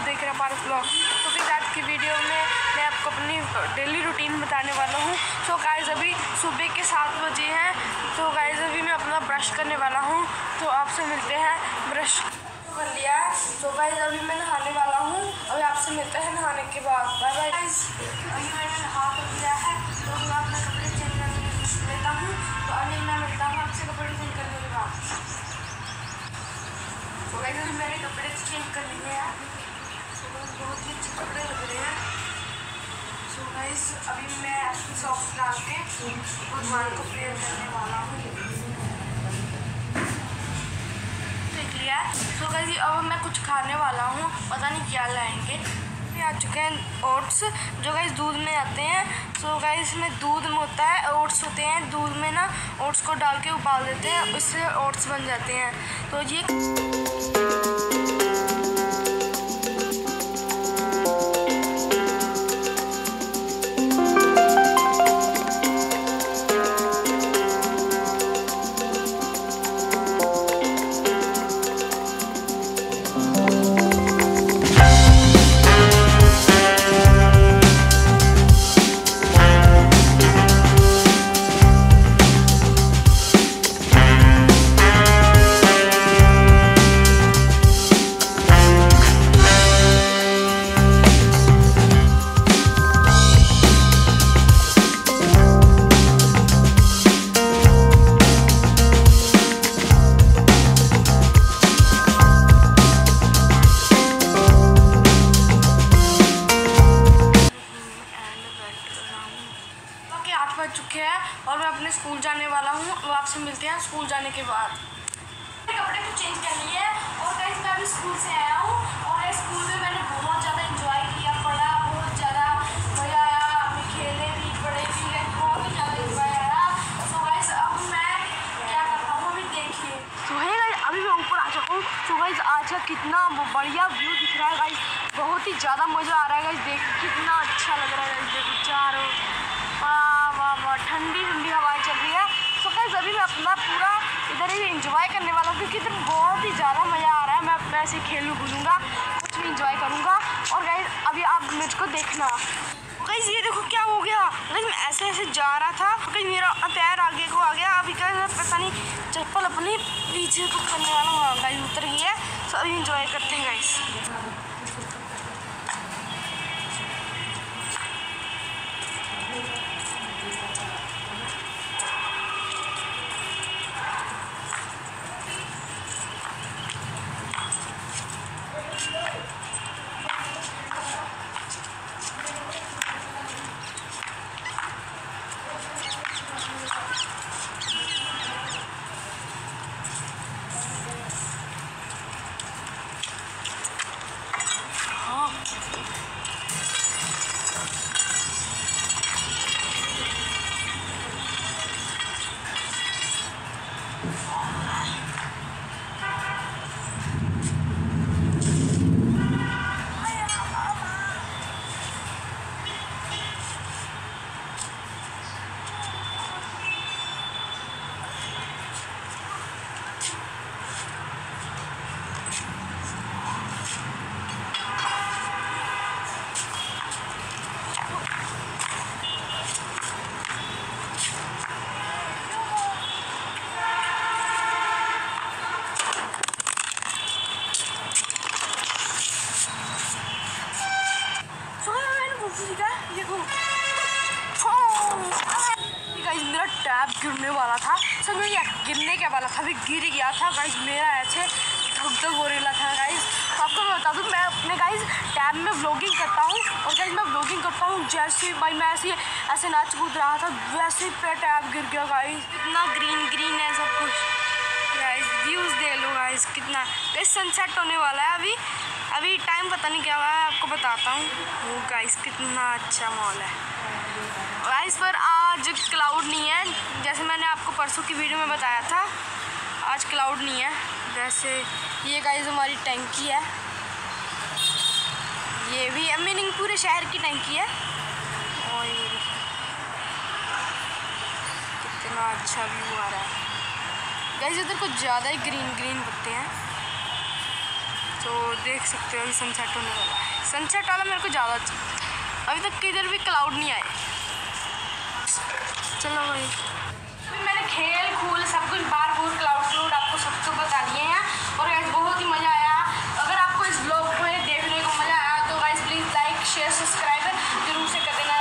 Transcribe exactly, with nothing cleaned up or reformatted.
देख रहे हैं पारस ब्लॉग। तो फिर आज की वीडियो में मैं आपको अपनी डेली रूटीन बताने वाला हूँ। तो गाइस अभी सुबह के सात बजे हैं। तो गाइस अभी मैं अपना ब्रश करने वाला हूँ, तो आपसे मिलते हैं। ब्रश कर लिया है, तो गाइस अभी मैं नहाने वाला हूँ। अभी आपसे मिलते हैं नहाने के बाद। Bye bye guys. अभी मैंने नहा कर लिया है, तो अभी मैं अपने कपड़े चेंज करने लेता हूँ। तो अभी मैं मिलता हूँ आपसे कपड़े चेंज करने के बाद। तो गाइस अभी मैंने कपड़े चेंज कर लिए हैं, तो बहुत ही अच्छे कपड़े लग रहे हैं। तो गाइस अभी मैं अपनी सॉक्स डाल के भगवान को प्रेयर करने वाला हूँ। देख लिया। तो गाइस अब मैं कुछ खाने वाला हूँ, पता नहीं क्या लाएंगे। अभी आ चुके हैं ओट्स, जो गाइस दूध में आते हैं। तो गाइस इसमें दूध में होता है, ओट्स होते हैं। दूध में ना ओट्स को डाल के उबाल देते हैं, उससे ओट्स बन जाते हैं। तो ये चुके हैं और मैं अपने स्कूल जाने वाला हूँ। वो आपसे मिलते हैं स्कूल जाने के बाद। कपड़े को चेंज कर लिए और गाइस मैं अभी स्कूल से आया हूँ और स्कूल में मैंने बहुत ज़्यादा एंजॉय किया, पढ़ा बहुत ज़्यादा, मज़ा आया, अभी खेले भी, पढ़े भी, बहुत ही ज़्यादा एंजॉय आया। तो गाइस अब मैं क्या करता हूँ अभी देखिए। तो है गाइस अभी मैं ऊपर आ चुका हूँ। तो गाइस आज का कितना बढ़िया व्यू दिख रहा है गाइस, बहुत ही ज़्यादा मज़ा आ रहा है गाइस, देख कितना अच्छा लग रहा है गाइस। देखो चारों वाह वाह वाह, ठंडी ठंडी हवाएं चल रही है। तो गाइस अभी मैं अपना पूरा इधर ही एंजॉय करने वाला हूँ, क्योंकि इधर बहुत ही ज़्यादा मज़ा आ रहा है। मैं वैसे खेलूँ घूमूँगा, कुछ भी एंजॉय करूँगा। और गाइस अभी आप मुझको देखना। गाइस ये देखो क्या हो गया। गाइस मैं ऐसे ऐसे जा रहा था, गाइस मेरा पैर आगे को आ गया। अभी गाइस पता नहीं चप्पल अपनी पीछे को करने वाला हूँ। हाँ गाइस उतर गई है। तो अभी एंजॉय करते हैं गाइस। मेरा टैब गिरने वाला था, सब मेरा गिरने के वाला था, अभी गिर गया था गाइस। मेरा ऐसे धक धक हो रहा था गाइस। तो आपको मैं बता दूँ, मैं अपने गाइस टैब में व्लॉगिंग करता हूँ और गाइस मैं व्लॉगिंग करता हूँ। जैसे भाई मैं ऐसे ऐसे नाच कूद रहा था, वैसे ही पे टैब गिर गया गाइस। कितना ग्रीन ग्रीन है सब कुछ गाइस, व्यूज़ दे लो गाइस कितना। गाइस सनसेट होने वाला है अभी, अभी टाइम पता नहीं क्या हुआ है, आपको बताता हूँ। वो गाइस कितना अच्छा मॉल है गाइस। पर आज क्लाउड नहीं है, जैसे मैंने आपको परसों की वीडियो में बताया था। आज क्लाउड नहीं है। वैसे ये गाइस हमारी टैंकी है, ये भी मीनिंग पूरे शहर की टैंकी है। और ये कितना अच्छा व्यू आ रहा है गाइस। इधर कुछ ज़्यादा ही ग्रीन ग्रीन पत्ते हैं। तो देख सकते हो अभी सनसेट होने वाला है। सनसेट वाला मेरे को ज़्यादा अच्छा, अभी तक किधर भी क्लाउड नहीं आए। चलो भाई।